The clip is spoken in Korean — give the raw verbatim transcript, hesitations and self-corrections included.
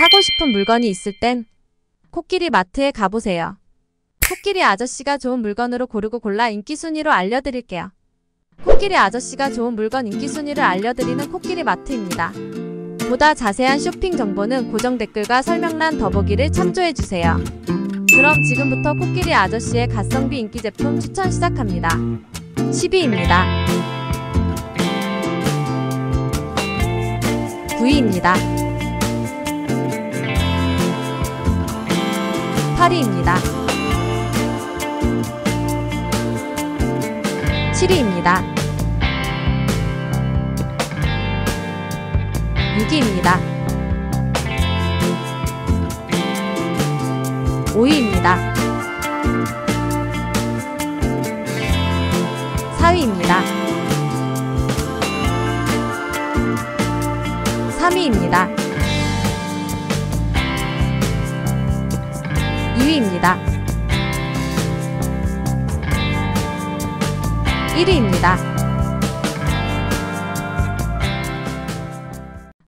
사고 싶은 물건이 있을 땐 코끼리 마트에 가보세요. 코끼리 아저씨가 좋은 물건으로 고르고 골라 인기 순위로 알려드릴게요. 코끼리 아저씨가 좋은 물건 인기 순위를 알려드리는 코끼리 마트입니다. 보다 자세한 쇼핑 정보는 고정 댓글과 설명란 더보기를 참조해주세요. 그럼 지금부터 코끼리 아저씨의 가성비 인기 제품 추천 시작합니다. 십 위입니다. 구 위입니다. 팔 위입니다. 칠 위입니다. 육 위입니다. 오 위입니다. 사 위입니다. 삼 위입니다. 이 위입니다. 일 위입니다.